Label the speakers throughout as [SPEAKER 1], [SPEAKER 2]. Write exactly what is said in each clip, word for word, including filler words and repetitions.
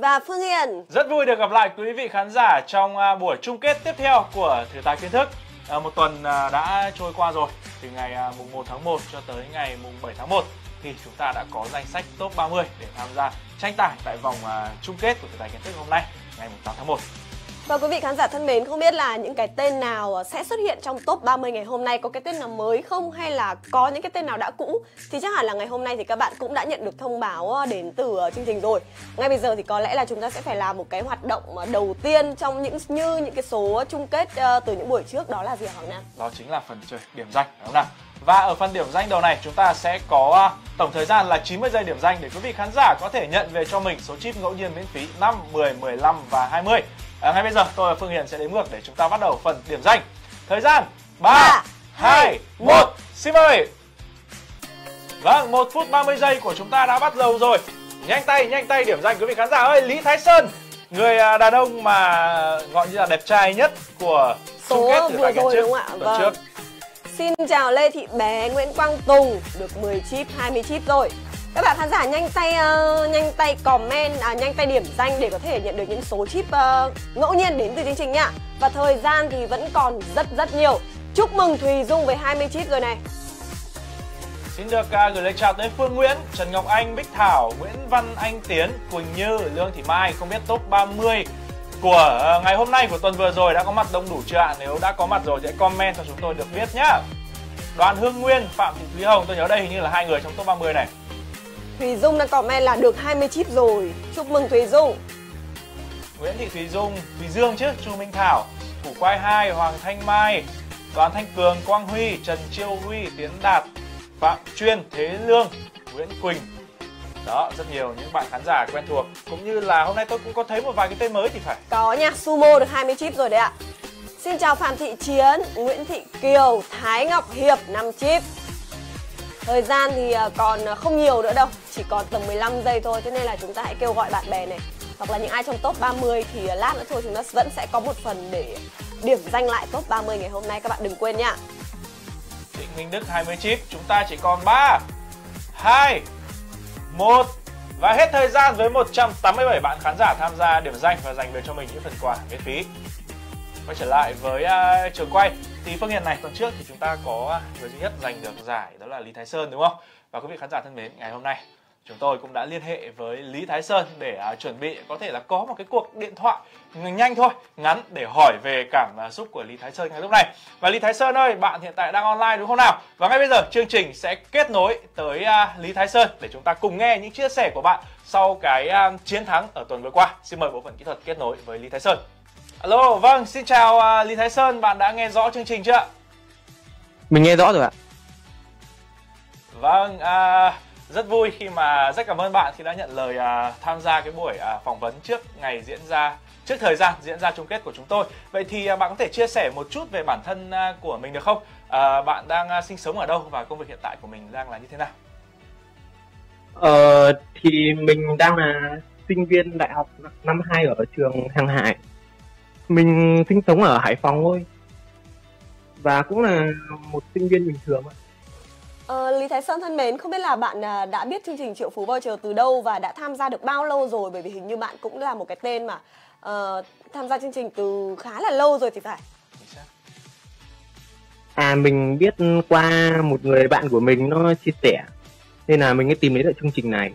[SPEAKER 1] và Phương Hiền.
[SPEAKER 2] Rất vui được gặp lại quý vị khán giả trong uh, buổi chung kết tiếp theo của Thử tài kiến thức. Uh, một tuần uh, đã trôi qua rồi, từ ngày uh, mùng một tháng một cho tới ngày mùng bảy tháng một thì chúng ta đã có danh sách top ba mươi để tham gia tranh tài tại vòng uh, chung kết của Thử tài kiến thức hôm nay, ngày mùng tám tháng một.
[SPEAKER 1] Và quý vị khán giả thân mến, không biết là những cái tên nào sẽ xuất hiện trong top ba mươi ngày hôm nay, có cái tên nào mới không hay là có những cái tên nào đã cũ, thì chắc hẳn là ngày hôm nay thì các bạn cũng đã nhận được thông báo đến từ chương trình rồi. Ngay bây giờ thì có lẽ là chúng ta sẽ phải làm một cái hoạt động đầu tiên trong những như những cái số chung kết uh, từ những buổi trước, đó là gì hả Hoàng Nam?
[SPEAKER 2] Đó chính là phần chơi điểm danh, đúng không nào? Và ở phần điểm danh đầu này chúng ta sẽ có uh, tổng thời gian là chín mươi giây điểm danh để quý vị khán giả có thể nhận về cho mình số chip ngẫu nhiên miễn phí năm, mười, mười lăm và hai mươi. À, ngay bây giờ tôi và Phương Hiền sẽ đếm ngược để chúng ta bắt đầu phần điểm danh. Thời gian ba, hai, một, xin mời. Vâng, một phút ba mươi giây của chúng ta đã bắt đầu rồi. Nhanh tay, nhanh tay điểm danh quý vị khán giả ơi. Lý Thái Sơn, người đàn ông mà gọi như là đẹp trai nhất của chung kết thử tài kiến
[SPEAKER 1] rồi
[SPEAKER 2] trước,
[SPEAKER 1] đúng không ạ? Vâng.
[SPEAKER 2] trước.
[SPEAKER 1] Xin chào Lê Thị Bé, Nguyễn Quang Tùng, được mười chip, hai mươi chip rồi. Các bạn khán giả nhanh tay uh, nhanh tay comment, à, nhanh tay điểm danh để có thể nhận được những số chip uh, ngẫu nhiên đến từ chương trình nhá. Và thời gian thì vẫn còn rất rất nhiều. Chúc mừng Thùy Dung với hai mươi chip rồi này.
[SPEAKER 2] Xin được uh, gửi lời chào tới Phương Nguyễn, Trần Ngọc Anh, Bích Thảo, Nguyễn Văn Anh Tiến, Quỳnh Như, Lương Thị Mai. Không biết top ba mươi của uh, ngày hôm nay, của tuần vừa rồi đã có mặt đông đủ chưa ạ? Nếu đã có mặt rồi thì hãy comment cho chúng tôi được biết nhá. Đoàn Hương Nguyên, Phạm Thị Thúy Hồng, tôi nhớ đây hình như là hai người trong top ba mươi này.
[SPEAKER 1] Thùy Dung đã comment là được hai mươi chip rồi. Chúc mừng Thùy Dung.
[SPEAKER 2] Nguyễn Thị Thùy Dung, Thùy Dương chứ, Chu Minh Thảo, Củ Quai hai, Hoàng Thanh Mai, Đoàn Thanh Cường, Quang Huy, Trần Chiêu Huy, Tiến Đạt, Phạm Chuyên, Thế Lương, Nguyễn Quỳnh. Đó, rất nhiều những bạn khán giả quen thuộc. Cũng như là hôm nay tôi cũng có thấy một vài cái tên mới thì phải.
[SPEAKER 1] Có nha, Sumo được hai mươi chip rồi đấy ạ. Xin chào Phạm Thị Chiến, Nguyễn Thị Kiều, Thái Ngọc Hiệp, năm chip. Thời gian thì còn không nhiều nữa đâu, chỉ còn tầm mười lăm giây thôi. Thế nên là chúng ta hãy kêu gọi bạn bè này, hoặc là những ai trong top ba mươi thì lát nữa thôi chúng ta vẫn sẽ có một phần để điểm danh lại top ba mươi ngày hôm nay. Các bạn đừng quên nha.
[SPEAKER 2] Trịnh Minh Đức hai mươi chip, chúng ta chỉ còn ba, hai, một. Và hết thời gian với một trăm tám mươi bảy bạn khán giả tham gia điểm danh và giành về cho mình những phần quà miễn phí. Quay trở lại với uh, trường quay thì Phương Hiền này, tuần trước thì chúng ta có người duy nhất giành được giải, đó là Lý Thái Sơn đúng không? Và quý vị khán giả thân mến, ngày hôm nay chúng tôi cũng đã liên hệ với Lý Thái Sơn để uh, chuẩn bị có thể là có một cái cuộc điện thoại nhanh thôi, ngắn để hỏi về cảm xúc của Lý Thái Sơn ngay lúc này. Và Lý Thái Sơn ơi, bạn hiện tại đang online đúng không nào? Và ngay bây giờ chương trình sẽ kết nối tới uh, Lý Thái Sơn để chúng ta cùng nghe những chia sẻ của bạn sau cái uh, chiến thắng ở tuần vừa qua. Xin mời bộ phận kỹ thuật kết nối với Lý Thái Sơn. Alo, vâng, xin chào uh, Lý Thái Sơn, bạn đã nghe rõ chương trình chưa ạ?
[SPEAKER 3] Mình nghe rõ rồi ạ.
[SPEAKER 2] Vâng, uh, rất vui khi mà rất cảm ơn bạn khi đã nhận lời uh, tham gia cái buổi uh, phỏng vấn trước ngày diễn ra, trước thời gian diễn ra chung kết của chúng tôi. Vậy thì uh, bạn có thể chia sẻ một chút về bản thân uh, của mình được không? Uh, bạn đang uh, sinh sống ở đâu và công việc hiện tại của mình đang là như thế nào?
[SPEAKER 3] Ờ, thì mình đang là sinh viên đại học năm hai ở trường Hàng Hải. Mình sinh sống ở Hải Phòng thôi. Và cũng là một sinh viên bình thường.
[SPEAKER 1] Ờ, Lý Thái Sơn thân mến, không biết là bạn đã biết chương trình Triệu Phú Voucher từ đâu và đã tham gia được bao lâu rồi? Bởi vì hình như bạn cũng là một cái tên mà uh, tham gia chương trình từ khá là lâu rồi thì phải.
[SPEAKER 3] À, mình biết qua một người bạn của mình nó chia sẻ, nên là mình mới tìm đến được chương trình này.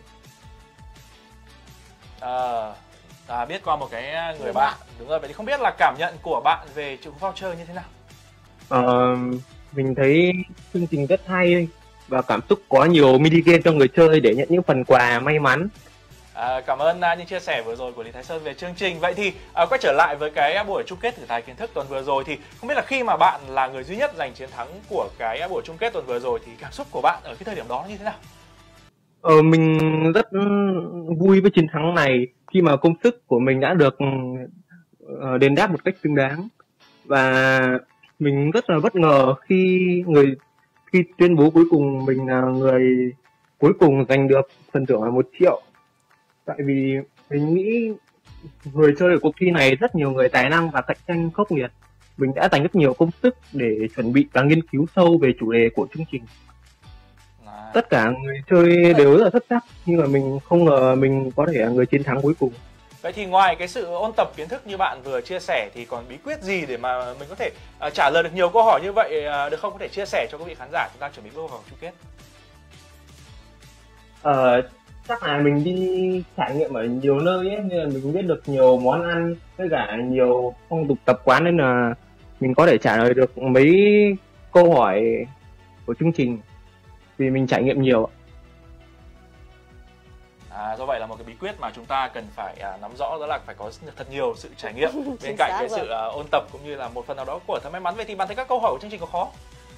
[SPEAKER 2] Ờ... À... À, biết qua một cái người, người bạn. bạn Đúng rồi, vậy thì không biết là cảm nhận của bạn về Triệu Phú Voucher như thế nào?
[SPEAKER 3] Ờ, mình thấy chương trình rất hay và cảm xúc có nhiều mini game cho người chơi để nhận những phần quà may mắn.
[SPEAKER 2] À, cảm ơn uh, những chia sẻ vừa rồi của Lý Thái Sơn về chương trình. Vậy thì uh, quay trở lại với cái buổi chung kết thử tài kiến thức tuần vừa rồi thì không biết là khi mà bạn là người duy nhất giành chiến thắng của cái buổi chung kết tuần vừa rồi thì cảm xúc của bạn ở cái thời điểm đó như thế nào?
[SPEAKER 3] Ờ, mình rất vui với chiến thắng này khi mà công sức của mình đã được uh, đền đáp một cách xứng đáng. Và mình rất là bất ngờ khi người khi tuyên bố cuối cùng mình là người cuối cùng giành được phần thưởng là một triệu. Tại vì mình nghĩ người chơi ở cuộc thi này rất nhiều người tài năng và cạnh tranh khốc liệt. Mình đã dành rất nhiều công sức để chuẩn bị và nghiên cứu sâu về chủ đề của chương trình. Tất cả người chơi đều rất là xuất sắc, nhưng mà mình không ngờ mình có thể là người chiến thắng cuối cùng.
[SPEAKER 2] Vậy thì ngoài cái sự ôn tập kiến thức như bạn vừa chia sẻ thì còn bí quyết gì để mà mình có thể uh, trả lời được nhiều câu hỏi như vậy uh, được không? Có thể chia sẻ cho quý vị khán giả chúng ta chuẩn bị bước vào vòng chung kết.
[SPEAKER 3] Ờ, chắc là mình đi trải nghiệm ở nhiều nơi ấy, nên là mình biết được nhiều món ăn với cả nhiều phong tục tập quán, nên là mình có thể trả lời được mấy câu hỏi của chương trình vì mình trải nghiệm nhiều.
[SPEAKER 2] À, do vậy là một cái bí quyết mà chúng ta cần phải à, nắm rõ, đó là phải có thật nhiều sự trải nghiệm bên cạnh cái sự à, ôn tập cũng như là một phần nào đó của thợ may mắn. Vậy thì bạn thấy các câu hỏi của chương trình có khó?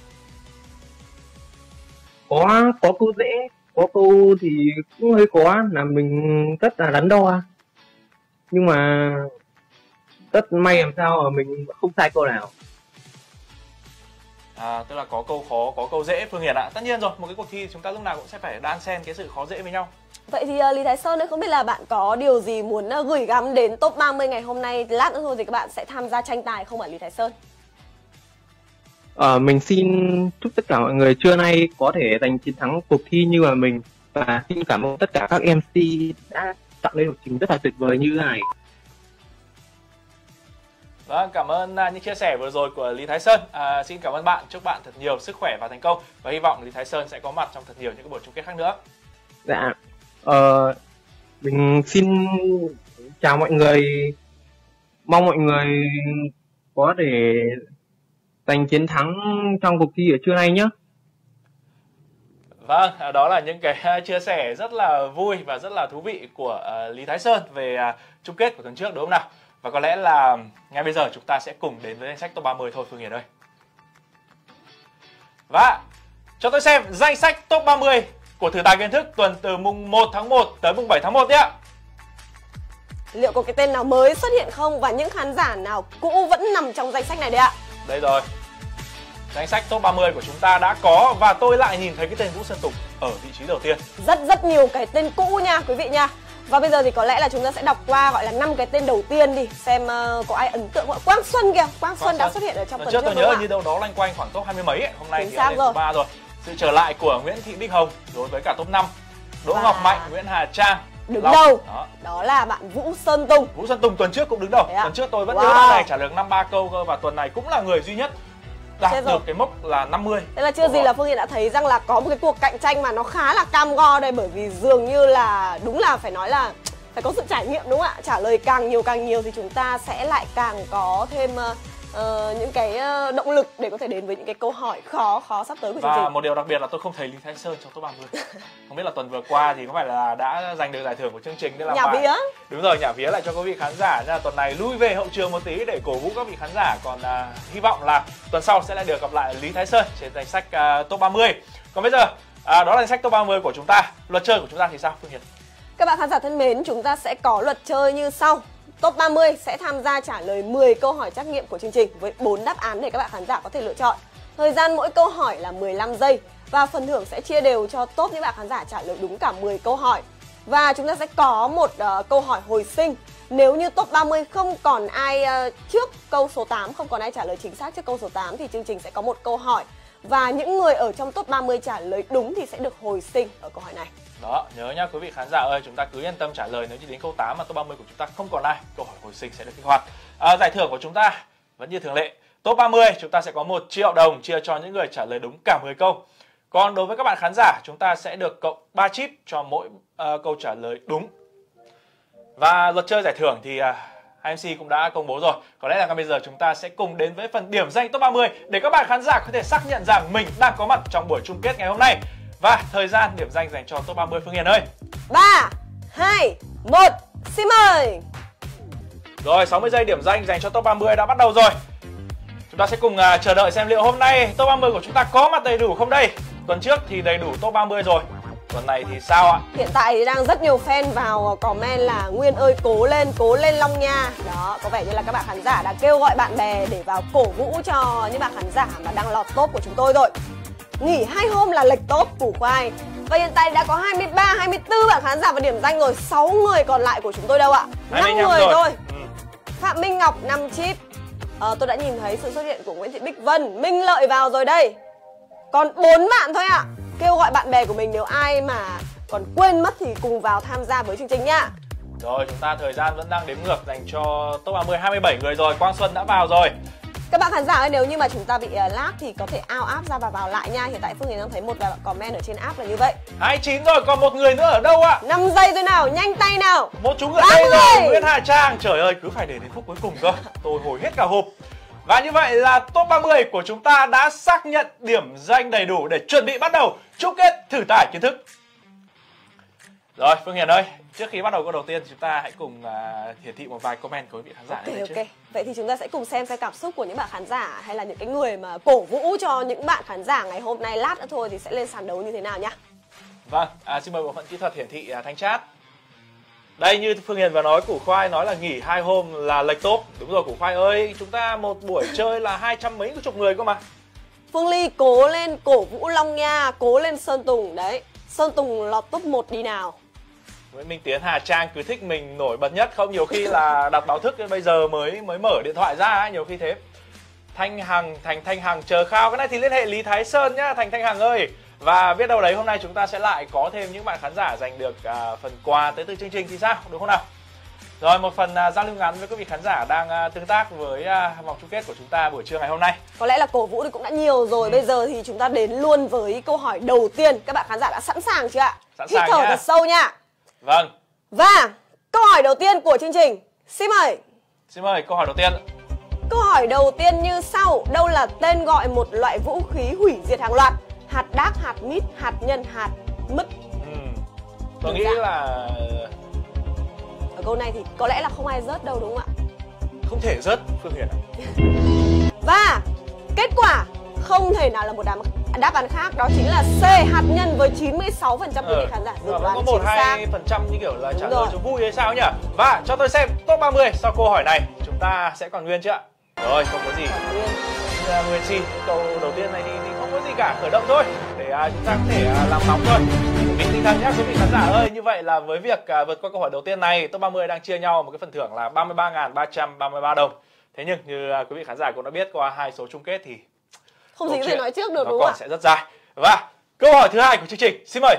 [SPEAKER 3] Có, có câu dễ, có câu thì cũng hơi khó, là mình rất là đắn đo. Nhưng mà rất may làm sao mà mình không sai câu nào.
[SPEAKER 2] À, tức là có câu khó, có câu dễ, Phương Hiền ạ. Tất nhiên rồi, một cái cuộc thi chúng ta lúc nào cũng sẽ phải đan xen cái sự khó dễ với nhau.
[SPEAKER 1] Vậy thì uh, Lý Thái Sơn ơi, không biết là bạn có điều gì muốn uh, gửi gắm đến top ba mươi ngày hôm nay? Lát nữa thôi thì các bạn sẽ tham gia tranh tài không ạ Lý Thái Sơn?
[SPEAKER 3] Ờ, mình xin chúc tất cả mọi người trưa nay có thể giành chiến thắng cuộc thi như là mình, và xin cảm ơn tất cả các em xê đã tạo nên một trình rất là tuyệt vời như thế này.
[SPEAKER 2] Vâng, cảm ơn uh, những chia sẻ vừa rồi của Lý Thái Sơn. À, xin cảm ơn bạn, chúc bạn thật nhiều sức khỏe và thành công, và hy vọng Lý Thái Sơn sẽ có mặt trong thật nhiều những cái buổi chung kết khác nữa.
[SPEAKER 3] Dạ, ờ, mình xin chào mọi người, mong mọi người có thể giành chiến thắng trong cuộc thi ở trưa nay nhé.
[SPEAKER 2] Vâng, đó là những cái chia sẻ rất là vui và rất là thú vị của uh, Lý Thái Sơn về uh, chung kết của tuần trước, đúng không nào? Và có lẽ là ngay bây giờ chúng ta sẽ cùng đến với danh sách top ba mươi thôi, Phương Hiền ơi. Và cho tôi xem danh sách top ba mươi của thử tài kiến thức tuần từ mùng một tháng một tới mùng bảy tháng một nhé.
[SPEAKER 1] Liệu có cái tên nào mới xuất hiện không, và những khán giả nào cũ vẫn nằm trong danh sách này đấy ạ?
[SPEAKER 2] Đây rồi. Danh sách top ba mươi của chúng ta đã có, và tôi lại nhìn thấy cái tên Vũ Sơn Tùng ở vị trí đầu tiên.
[SPEAKER 1] Rất rất nhiều cái tên cũ nha quý vị nha. Và bây giờ thì có lẽ là chúng ta sẽ đọc qua gọi là năm cái tên đầu tiên đi, xem uh, có ai ấn tượng không? Quang Xuân kìa, Quang Xuân đã xuất hiện ở trong tuần trước.
[SPEAKER 2] Tôi nhớ như đâu đó loanh quanh khoảng top hai mươi mấy ấy. Hôm nay
[SPEAKER 1] Chính
[SPEAKER 2] thì đã lên top ba rồi. Sự trở lại của Nguyễn Thị Bích Hồng đối với cả top năm. Đỗ và... Ngọc Mạnh, Nguyễn Hà Trang
[SPEAKER 1] đứng
[SPEAKER 2] Long.
[SPEAKER 1] đầu.
[SPEAKER 2] Đó.
[SPEAKER 1] Đó là bạn Vũ Sơn Tùng.
[SPEAKER 2] Vũ Sơn Tùng tuần trước cũng đứng đầu. Tuần trước tôi vẫn
[SPEAKER 1] wow.
[SPEAKER 2] nhớ bạn này trả lời năm ba câu cơ, và tuần này cũng là người duy nhất đạt
[SPEAKER 1] Chết
[SPEAKER 2] được
[SPEAKER 1] rồi.
[SPEAKER 2] cái mốc là năm mươi.
[SPEAKER 1] Thế là chưa gì là Phương Hiền đã thấy rằng là có một cái cuộc cạnh tranh mà nó khá là cam go đây, bởi vì dường như là đúng là phải nói là phải có sự trải nghiệm, đúng không ạ? Trả lời càng nhiều càng nhiều thì chúng ta sẽ lại càng có thêm uh, uh, những cái uh, động lực để có thể đến với những cái câu hỏi khó khó sắp tới của chương trình.
[SPEAKER 2] Và một điều đặc biệt là tôi không thấy Lý Thái Sơn trong top ba mươi. Không biết là tuần vừa qua thì có phải là đã giành được giải thưởng của chương trình, nên là
[SPEAKER 1] nhả
[SPEAKER 2] phải...
[SPEAKER 1] vía.
[SPEAKER 2] Đúng rồi, nhả vía lại cho quý vị khán giả. Nên là tuần này lui về hậu trường một tí để cổ vũ các vị khán giả. Còn à, hy vọng là tuần sau sẽ lại được gặp lại Lý Thái Sơn trên danh sách à, top ba mươi. Còn bây giờ à, đó là danh sách top ba mươi của chúng ta. Luật chơi của chúng ta thì sao, Phương Hiền?
[SPEAKER 1] Các bạn khán giả thân mến, chúng ta sẽ có luật chơi như sau. Top ba mươi sẽ tham gia trả lời mười câu hỏi trắc nghiệm của chương trình với bốn đáp án để các bạn khán giả có thể lựa chọn. Thời gian mỗi câu hỏi là mười lăm giây, và phần thưởng sẽ chia đều cho top những bạn khán giả trả lời đúng cả mười câu hỏi. Và chúng ta sẽ có một uh, câu hỏi hồi sinh. Nếu như top ba mươi không còn ai uh, trước câu số tám, không còn ai trả lời chính xác trước câu số tám, thì chương trình sẽ có một câu hỏi, và những người ở trong top ba mươi trả lời đúng thì sẽ được hồi sinh ở câu hỏi này.
[SPEAKER 2] Đó, nhớ nhá quý vị khán giả ơi, chúng ta cứ yên tâm trả lời. Nếu như đến câu tám mà top ba mươi của chúng ta không còn ai, câu hỏi hồi sinh sẽ được kích hoạt. À, giải thưởng của chúng ta vẫn như thường lệ. Top ba mươi chúng ta sẽ có một triệu đồng chia cho những người trả lời đúng cả mười câu. Còn đối với các bạn khán giả, chúng ta sẽ được cộng ba chip cho mỗi uh, câu trả lời đúng. Và luật chơi giải thưởng thì uh, hai em xê cũng đã công bố rồi. Có lẽ là ngay bây giờ chúng ta sẽ cùng đến với phần điểm danh top ba mươi để các bạn khán giả có thể xác nhận rằng mình đang có mặt trong buổi chung kết ngày hôm nay. Và thời gian điểm danh dành cho top ba mươi, Phương Hiền ơi.
[SPEAKER 1] Ba, hai, một, xin mời.
[SPEAKER 2] Rồi, sáu mươi giây điểm danh dành cho top ba mươi đã bắt đầu rồi. Chúng ta sẽ cùng uh, chờ đợi xem liệu hôm nay top ba mươi của chúng ta có mặt đầy đủ không đây. Tuần trước thì đầy đủ top ba mươi rồi. Tuần này thì sao ạ?
[SPEAKER 1] Hiện tại thì đang rất nhiều fan vào comment là Nguyên ơi cố lên, cố lên Long Nha. Đó, có vẻ như là các bạn khán giả đã kêu gọi bạn bè để vào cổ vũ cho những bạn khán giả mà đang lọt top của chúng tôi rồi. Nghỉ hai hôm là lệch top củ khoai. Và hiện tại đã có hai mươi ba, hai mươi tư bạn khán giả vào điểm danh rồi. sáu người còn lại của chúng tôi đâu ạ? năm người
[SPEAKER 2] rồi.
[SPEAKER 1] thôi.
[SPEAKER 2] Ừ.
[SPEAKER 1] Phạm Minh Ngọc năm chip. Ờ, tôi đã nhìn thấy sự xuất hiện của Nguyễn Thị Bích Vân. Minh Lợi vào rồi đây. Còn bốn bạn thôi ạ. Kêu gọi bạn bè của mình, nếu ai mà còn quên mất thì cùng vào tham gia với chương trình nha.
[SPEAKER 2] Rồi, chúng ta thời gian vẫn đang đếm ngược dành cho top ba mươi, hai mươi bảy người rồi. Quang Xuân đã vào rồi.
[SPEAKER 1] Các bạn khán giả ơi, nếu như mà chúng ta bị uh, lag thì có thể out app ra và vào lại nha. Hiện tại Phương Hiền đang thấy một vài bạn comment ở trên app là như vậy.
[SPEAKER 2] hai mươi chín rồi, còn một người nữa ở đâu ạ? À?
[SPEAKER 1] năm giây thôi nào, nhanh tay nào.
[SPEAKER 2] Một chú người đây rồi, Nguyễn Hà Trang. Trời ơi, cứ phải để đến phút cuối cùng cơ. Tôi hồi hết cả hộp. Và như vậy là top ba mươi của chúng ta đã xác nhận điểm danh đầy đủ để chuẩn bị bắt đầu chung kết thử tải kiến thức. Rồi, Phương Hiền ơi, trước khi bắt đầu câu đầu tiên chúng ta hãy cùng uh, hiển thị một vài comment của quý vị khán giả.
[SPEAKER 1] Ok,
[SPEAKER 2] này
[SPEAKER 1] ok.
[SPEAKER 2] trước.
[SPEAKER 1] Vậy thì chúng ta sẽ cùng xem xem cảm xúc của những bạn khán giả hay là những cái người mà cổ vũ cho những bạn khán giả ngày hôm nay, lát nữa thôi thì sẽ lên sàn đấu như thế nào nhá.
[SPEAKER 2] Vâng, à, xin mời bộ phận kỹ thuật hiển thị uh, thanh chat. Đây, như Phương Hiền vừa nói, Củ Khoai nói là nghỉ hai hôm là lệch top. Đúng rồi Củ Khoai ơi, chúng ta một buổi chơi là hai trăm mấy chục người cơ mà.
[SPEAKER 1] Phương Ly cố lên cổ vũ Long Nha, cố lên Sơn Tùng. Đấy, Sơn Tùng lọt top một đi nào.
[SPEAKER 2] Nguyễn Minh Tiến, Hà Trang cứ thích mình nổi bật nhất không? Nhiều khi là đặt báo thức bây giờ mới mới mở điện thoại ra ấy, nhiều khi thế. Thanh Hằng, Thành Thanh Hằng chờ khao. Cái này thì liên hệ Lý Thái Sơn nhá, Thành Thanh Hằng ơi. Và biết đâu đấy hôm nay chúng ta sẽ lại có thêm những bạn khán giả giành được uh, phần quà tới từ chương trình thì sao, đúng không nào? Rồi, một phần uh, giao lưu ngắn với quý vị khán giả đang uh, tương tác với uh, vòng chung kết của chúng ta buổi trưa ngày hôm nay.
[SPEAKER 1] Có lẽ là cổ vũ thì cũng đã nhiều rồi. Ừ. Bây giờ thì chúng ta đến luôn với câu hỏi đầu tiên. Các bạn khán giả đã sẵn sàng chưa ạ?
[SPEAKER 2] Sẵn
[SPEAKER 1] Hít
[SPEAKER 2] sàng
[SPEAKER 1] thở
[SPEAKER 2] nha.
[SPEAKER 1] thật sâu nha.
[SPEAKER 2] Vâng.
[SPEAKER 1] Và câu hỏi đầu tiên của chương trình, xin mời.
[SPEAKER 2] Xin mời câu hỏi đầu tiên.
[SPEAKER 1] Câu hỏi đầu tiên như sau. Đâu là tên gọi một loại vũ khí hủy diệt hàng loạt? Hạt đác, hạt mít, hạt nhân, hạt mứt.
[SPEAKER 2] Ừ. Tôi nghĩ là
[SPEAKER 1] ở câu này thì có lẽ là không ai rớt đâu, đúng không ạ?
[SPEAKER 2] Không thể rớt, Phương Hiền ạ.
[SPEAKER 1] Và kết quả không thể nào là một đáp, đáp án khác. Đó chính là C, hạt nhân, với chín mươi sáu phần trăm quý vị khán giả dự đoán
[SPEAKER 2] có một hai phần trăm như kiểu là trả lời cho vui hay sao nhỉ? Và cho tôi xem top ba mươi sau câu hỏi này chúng ta sẽ còn nguyên chưa ạ? Rồi, không có gì. Nguyên Si, câu đầu tiên này thì, thì không có gì cả, khởi động thôi để uh, chúng ta có thể uh, làm nóng thôi. Bình tinh thần nhé quý vị khán giả ơi. Như vậy là với việc uh, vượt qua câu hỏi đầu tiên này, top ba mươi đang chia nhau một cái phần thưởng là ba mươi ba nghìn ba trăm ba mươi ba đồng. Thế nhưng như uh, quý vị khán giả cũng đã biết qua hai số chung kết thì
[SPEAKER 1] không gì có thể nói trước được,
[SPEAKER 2] nó
[SPEAKER 1] đúng
[SPEAKER 2] còn
[SPEAKER 1] không ạ?
[SPEAKER 2] Sẽ rất dài. Và câu hỏi thứ hai của chương trình, xin mời.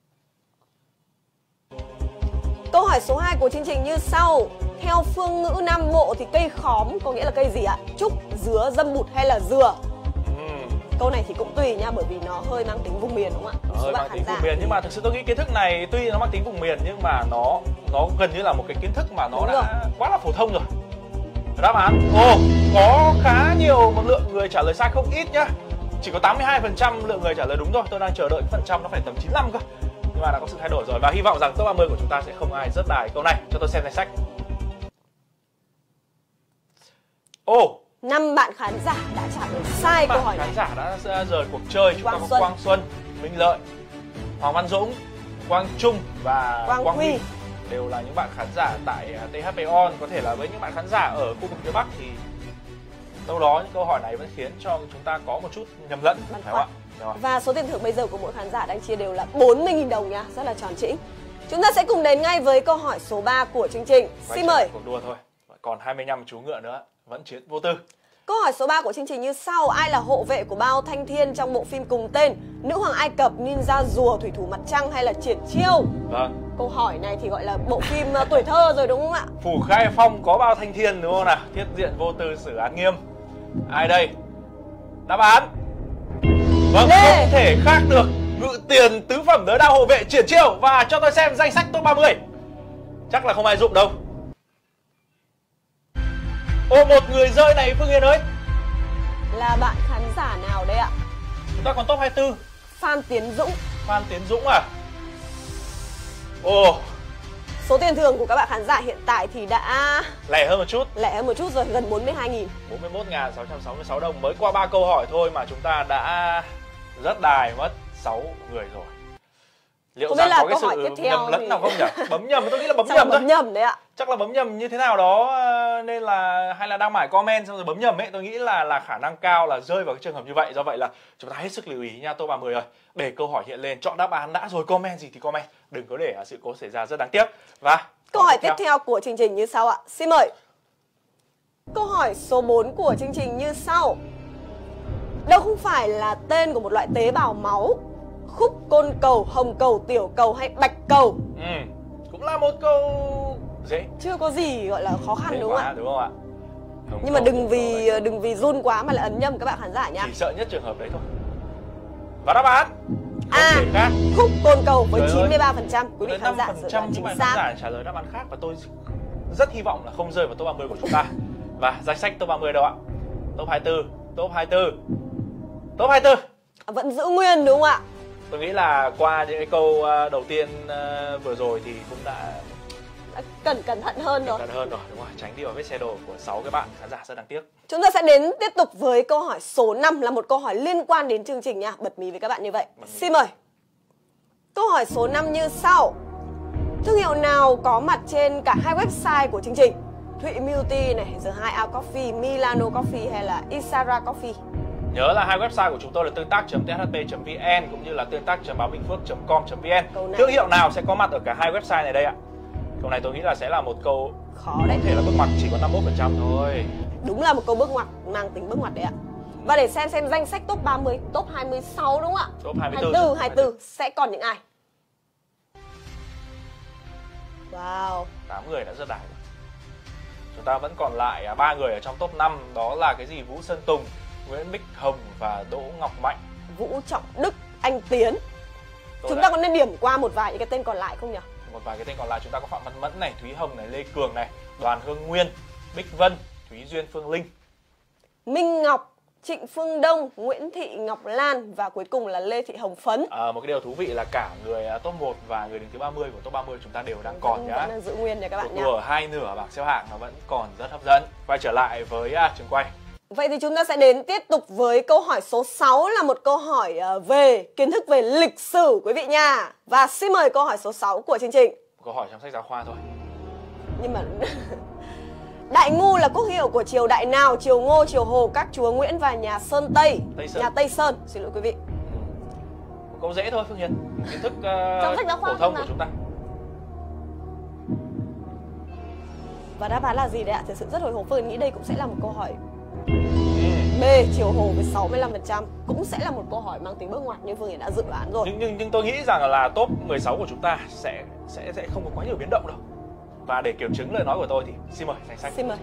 [SPEAKER 1] Câu hỏi số hai của chương trình như sau. Theo phương ngữ Nam Bộ thì cây khóm có nghĩa là cây gì ạ? Trúc, dứa, dâm bụt hay là dừa?
[SPEAKER 2] Uhm.
[SPEAKER 1] Câu này thì cũng tùy nha, bởi vì nó hơi mang tính vùng miền, đúng không ạ?
[SPEAKER 2] Hơi mang tính vùng miền, nhưng mà thực sự tôi nghĩ kiến thức này tuy nó mang tính vùng miền nhưng mà nó nó gần như là một cái kiến thức mà nó đúng đã rồi. Quá là phổ thông rồi. Đáp án, ồ, có khá nhiều một lượng người trả lời sai không ít nhá. Chỉ có tám mươi hai phần trăm lượng người trả lời đúng thôi. Tôi đang chờ đợi phần trăm nó phải tầm chín mươi lăm cơ. Nhưng mà đã có sự thay đổi rồi và hy vọng rằng top ba mươi của chúng ta sẽ không ai rớt đài câu này. Cho tôi xem danh sách. Ồ, oh,
[SPEAKER 1] năm bạn khán giả đã trả lời sai câu hỏi này.
[SPEAKER 2] Khán giả đã rời cuộc chơi. Chúng
[SPEAKER 1] Quang
[SPEAKER 2] ta có
[SPEAKER 1] Xuân.
[SPEAKER 2] Quang Xuân, Minh Lợi, Hoàng Văn Dũng, Quang Trung và
[SPEAKER 1] Quang,
[SPEAKER 2] Quang
[SPEAKER 1] Huy.
[SPEAKER 2] Huy đều là những bạn khán giả tại tê hát pê On. Có thể là với những bạn khán giả ở khu vực phía Bắc thì đâu đó những câu hỏi này vẫn khiến cho chúng ta có một chút nhầm lẫn, phải không ạ? Rồi.
[SPEAKER 1] Và số tiền thưởng bây giờ của mỗi khán giả đang chia đều là bốn mươi nghìn đồng nha, rất là tròn chỉnh. Chúng ta sẽ cùng đến ngay với câu hỏi số ba của chương trình.
[SPEAKER 2] Quay
[SPEAKER 1] Xin mời.
[SPEAKER 2] Cuộc đua thôi. Còn hai mươi lăm chú ngựa nữa, vẫn chiến vô tư.
[SPEAKER 1] Câu hỏi số ba của chương trình như sau. Ai là hộ vệ của Bao Thanh Thiên trong bộ phim cùng tên? Nữ hoàng Ai Cập, ninja rùa, thủy thủ mặt trăng hay là triển chiêu?
[SPEAKER 2] Vâng.
[SPEAKER 1] Câu hỏi này thì gọi là bộ phim uh, tuổi thơ rồi, đúng không ạ?
[SPEAKER 2] Phủ Khai Phong có Bao Thanh Thiên, đúng không nào? Thiết diện vô tư, xử án nghiêm. Ai đây? Đáp án. Vâng,
[SPEAKER 1] Lê.
[SPEAKER 2] không thể khác được. Ngự tiền tứ phẩm đới đao hộ vệ triển chiêu. Và cho tôi xem danh sách top ba mươi. Chắc là không ai dụng đâu. Ô, một người rơi này Phương Hiền ơi.
[SPEAKER 1] Là bạn khán giả nào đây ạ?
[SPEAKER 2] Chúng ta còn top hai mươi tư.
[SPEAKER 1] Phan Tiến Dũng.
[SPEAKER 2] Phan Tiến Dũng à? Ồ.
[SPEAKER 1] Số tiền thưởng của các bạn khán giả hiện tại thì đã
[SPEAKER 2] lẻ hơn một chút.
[SPEAKER 1] Lẻ hơn một chút rồi, gần bốn mươi hai nghìn.
[SPEAKER 2] bốn mươi mốt nghìn sáu trăm sáu mươi sáu đồng. Mới qua ba câu hỏi thôi mà chúng ta đã rớt đài mất sáu người rồi. Liệu
[SPEAKER 1] không
[SPEAKER 2] rằng
[SPEAKER 1] biết là
[SPEAKER 2] có cái
[SPEAKER 1] câu hỏi
[SPEAKER 2] sự
[SPEAKER 1] tiếp theo
[SPEAKER 2] nhầm lẫn
[SPEAKER 1] thì...
[SPEAKER 2] nào không nhỉ? Bấm nhầm, tôi nghĩ là bấm
[SPEAKER 1] Chắc
[SPEAKER 2] nhầm
[SPEAKER 1] là
[SPEAKER 2] thôi.
[SPEAKER 1] bấm nhầm đấy ạ.
[SPEAKER 2] Chắc là bấm nhầm như thế nào đó nên là hay là đang mải comment xong rồi bấm nhầm ấy, tôi nghĩ là là khả năng cao là rơi vào cái trường hợp như vậy. Do vậy là chúng ta hết sức lưu ý nha top ba mươi ơi. Để câu hỏi hiện lên, chọn đáp án đã rồi comment gì thì comment, đừng có để sự cố xảy ra rất đáng tiếc. Và
[SPEAKER 1] câu hỏi tiếp theo của chương trình như sau ạ. Xin mời. Câu hỏi số bốn của chương trình như sau. Đâu không phải là tên của một loại tế bào máu? Khúc côn cầu, hồng cầu, tiểu cầu hay bạch cầu?
[SPEAKER 2] Ừ, cũng là một câu dễ.
[SPEAKER 1] Chưa có gì gọi là khó khăn
[SPEAKER 2] Dễ
[SPEAKER 1] đúng không
[SPEAKER 2] quá,
[SPEAKER 1] ạ?
[SPEAKER 2] đúng không ạ? Hồng
[SPEAKER 1] Nhưng mà
[SPEAKER 2] cầu,
[SPEAKER 1] đừng
[SPEAKER 2] hồng
[SPEAKER 1] vì
[SPEAKER 2] cầu này.
[SPEAKER 1] đừng vì run quá mà lại ấn nhầm các bạn khán giả nhá.
[SPEAKER 2] Chỉ sợ nhất trường hợp đấy thôi. Và đáp án không
[SPEAKER 1] À,
[SPEAKER 2] thể khác.
[SPEAKER 1] khúc côn cầu với
[SPEAKER 2] Trời ơi.
[SPEAKER 1] chín mươi ba phần trăm quý vị
[SPEAKER 2] Tới
[SPEAKER 1] khán giả
[SPEAKER 2] năm
[SPEAKER 1] dự
[SPEAKER 2] phần trăm
[SPEAKER 1] đoán
[SPEAKER 2] các
[SPEAKER 1] chính
[SPEAKER 2] bạn khán
[SPEAKER 1] xác.
[SPEAKER 2] giả trả lời đáp án khác và tôi rất hy vọng là không rơi vào top ba mươi của chúng ta. Và danh sách top ba mươi đâu ạ? Top hai mươi tư, top hai mươi tư, top hai mươi tư.
[SPEAKER 1] Vẫn giữ nguyên đúng không ạ?
[SPEAKER 2] Tôi nghĩ là qua những cái câu ờ, đầu tiên ờ, vừa rồi thì cũng đã
[SPEAKER 1] Đã cẩn cẩn thận hơn rồi.
[SPEAKER 2] cẩn thận hơn rồi, đúng không? Tránh đi vào vết xe đổ của sáu cái bạn khán giả rất đáng tiếc.
[SPEAKER 1] Chúng ta sẽ đến tiếp tục với câu hỏi số năm, là một câu hỏi liên quan đến chương trình nha. Bật mí với các bạn như vậy. Xin mời. Câu hỏi số năm như sau. Thương hiệu nào có mặt trên cả hai website của chương trình? Thụy Beauty này, The Hideout Coffee, Milano Coffee hay là Isara Coffee?
[SPEAKER 2] Nhớ là hai website của chúng tôi là tương tác chấm t h p chấm v n cũng như là tương tác chấm báo bình phước chấm com chấm v n.
[SPEAKER 1] Câu này-
[SPEAKER 2] Thương hiệu nào sẽ có mặt ở cả hai website này đây ạ? Câu này tôi nghĩ là sẽ là một câu
[SPEAKER 1] Khó
[SPEAKER 2] có
[SPEAKER 1] đấy.
[SPEAKER 2] thể là bước ngoặt chỉ có năm mươi mốt phần trăm thôi.
[SPEAKER 1] Đúng là một câu bước ngoặt, mang tính bước ngoặt đấy ạ. Và để xem xem danh sách top ba mươi, top hai mươi sáu đúng không ạ?
[SPEAKER 2] Top hai mươi
[SPEAKER 1] hai
[SPEAKER 2] tư.
[SPEAKER 1] mươi tư, hai mươi tư sẽ còn những ai? Wow.
[SPEAKER 2] tám người đã rất đài rồi. Chúng ta vẫn còn lại ba người ở trong top năm, đó là cái gì? Vũ Sơn Tùng, Nguyễn Bích Hồng và Đỗ Ngọc Mạnh.
[SPEAKER 1] Vũ Trọng Đức, Anh Tiến.
[SPEAKER 2] Tôi
[SPEAKER 1] Chúng
[SPEAKER 2] đã-
[SPEAKER 1] ta có nên điểm qua một vài những cái tên còn lại không nhỉ?
[SPEAKER 2] Một vài cái tên còn lại chúng ta có Phạm Văn Mẫn này, Thúy Hồng này, Lê Cường này, Đoàn Hương Nguyên, Bích Vân, Thúy Duyên Phương Linh.
[SPEAKER 1] Minh Ngọc, Trịnh Phương Đông, Nguyễn Thị Ngọc Lan và cuối cùng là Lê Thị Hồng Phấn.
[SPEAKER 2] À, một cái điều thú vị là cả người à, top một và người đứng thứ ba mươi của top ba mươi chúng ta đều đang còn
[SPEAKER 1] vẫn,
[SPEAKER 2] nhá.
[SPEAKER 1] vẫn đang giữ nguyên nha các bạn
[SPEAKER 2] Cuộc
[SPEAKER 1] nhé.
[SPEAKER 2] đua ở hai nửa bảng xếp hạng nó vẫn còn rất hấp dẫn. Quay trở lại với à, trường quay.
[SPEAKER 1] Vậy thì chúng ta sẽ đến tiếp tục với câu hỏi số sáu, là một câu hỏi ờ, về kiến thức về lịch sử quý vị nha. Và xin mời câu hỏi số sáu của chương trình.
[SPEAKER 2] Câu hỏi trong sách giáo khoa thôi.
[SPEAKER 1] Nhưng mà Đại Ngu là quốc hiệu của triều đại nào? Triều Ngô, triều Hồ, các chúa Nguyễn và nhà Sơn Tây.
[SPEAKER 2] Tây Sơn.
[SPEAKER 1] Nhà Tây Sơn, xin lỗi quý vị.
[SPEAKER 2] Ừ. Một câu dễ thôi Phương Hiền. Kiến thức uh,
[SPEAKER 1] Trong sách giáo khoa
[SPEAKER 2] phổ thông
[SPEAKER 1] mà.
[SPEAKER 2] của chúng ta.
[SPEAKER 1] Và đáp án là gì đấy ạ? Thực sự rất hồi hộp, Phương nghĩ đây cũng sẽ là một câu hỏi
[SPEAKER 2] Ừ.
[SPEAKER 1] B, triều Hồ với sáu mươi lăm phần trăm. Cũng sẽ là một câu hỏi mang tính bước ngoặt như Phương Hiền đã dự đoán rồi.
[SPEAKER 2] Nhưng, nhưng nhưng tôi nghĩ rằng là top mười sáu của chúng ta sẽ sẽ sẽ không có quá nhiều biến động đâu. Và để kiểm chứng lời nói của tôi thì xin mời danh sách.
[SPEAKER 1] Xin mời.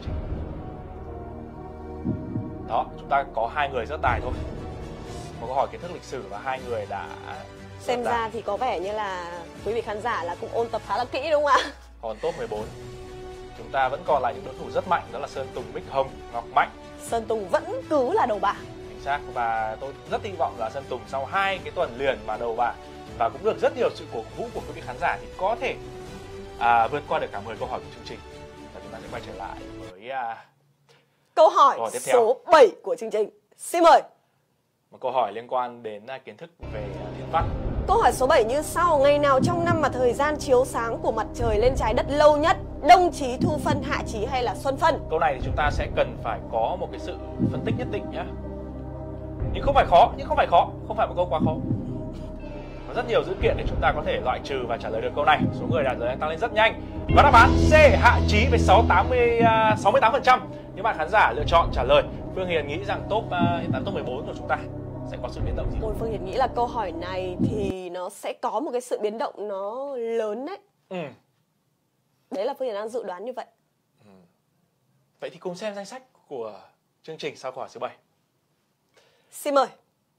[SPEAKER 2] Đó, chúng ta có hai người rất tài thôi. Một câu hỏi kiến thức lịch sử và hai người đã
[SPEAKER 1] Xem
[SPEAKER 2] rất tài.
[SPEAKER 1] ra thì có vẻ như là quý vị khán giả là cũng ôn tập khá là kỹ đúng không ạ?
[SPEAKER 2] Còn top mười bốn chúng ta vẫn còn lại những đối thủ rất mạnh, đó là Sơn Tùng, Bích Hồng, Ngọc Mạnh.
[SPEAKER 1] Sơn Tùng vẫn cứ là đầu bảng.
[SPEAKER 2] Chính xác, và tôi rất hy vọng là Sơn Tùng sau hai cái tuần liền mà đầu bảng và cũng được rất nhiều sự cổ vũ của quý vị khán giả thì có thể à, vượt qua được cả mười câu hỏi của chương trình. Và chúng ta sẽ quay trở lại với à,
[SPEAKER 1] Câu hỏi
[SPEAKER 2] Câu hỏi tiếp theo.
[SPEAKER 1] số bảy của chương trình. Xin mời.
[SPEAKER 2] một câu hỏi liên quan đến à, kiến thức về à, thiên văn.
[SPEAKER 1] Câu hỏi số bảy như sau. Ngày nào trong năm mà thời gian chiếu sáng của mặt trời lên trái đất lâu nhất? Đông chí, thu phân, hạ chí hay là xuân phân?
[SPEAKER 2] Câu này thì chúng ta sẽ cần phải có một cái sự phân tích nhất định nhé. Nhưng không phải khó, nhưng không phải khó, không phải một câu quá khó. Có rất nhiều dữ kiện để chúng ta có thể loại trừ và trả lời được câu này. Số người đạt giờ đang tăng lên rất nhanh. Và đáp án C, hạ chí với sáu mươi tám phần trăm. Những bạn khán giả lựa chọn trả lời. Phương Hiền nghĩ rằng top uh, hiện tại top mười bốn của chúng ta sẽ có sự biến động gì không?
[SPEAKER 1] Ôi, Phương Hiền nghĩ là câu hỏi này thì nó sẽ có một cái sự biến động nó lớn đấy.
[SPEAKER 2] Ừ.
[SPEAKER 1] Đấy là Phương Hiền đang dự đoán như vậy.
[SPEAKER 2] Vậy thì cùng xem danh sách của chương trình sau câu hỏi số bảy.
[SPEAKER 1] Xin mời.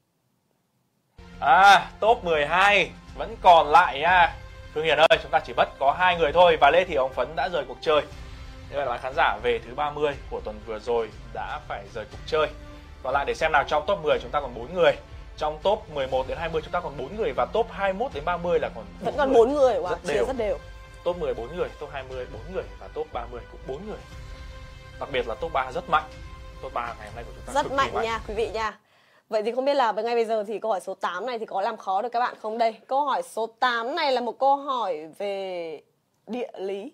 [SPEAKER 2] À, top mười hai vẫn còn lại nha. Phương Hiền ơi, chúng ta chỉ mất có hai người thôi và Lê Thị Hồng Phấn đã rời cuộc chơi. Như vậy là bạn khán giả về thứ ba mươi của tuần vừa rồi đã phải rời cuộc chơi. Còn lại để xem nào, trong top mười chúng ta còn bốn người. Trong top mười một đến hai mươi chúng ta còn bốn người và top hai mươi mốt đến ba mươi là còn
[SPEAKER 1] Vẫn còn bốn người, wow,
[SPEAKER 2] rất
[SPEAKER 1] chia
[SPEAKER 2] đều.
[SPEAKER 1] rất đều.
[SPEAKER 2] Top mười bốn người, top hai mươi bốn người và top ba mươi cũng bốn người. Đặc biệt là top ba rất mạnh. Top ba ngày hôm nay của chúng ta
[SPEAKER 1] Rất
[SPEAKER 2] cực kỳ
[SPEAKER 1] mạnh nha quý vị nha. Vậy thì không biết là ngay bây giờ thì câu hỏi số tám này thì có làm khó được các bạn không đây? Câu hỏi số tám này là một câu hỏi về địa lý.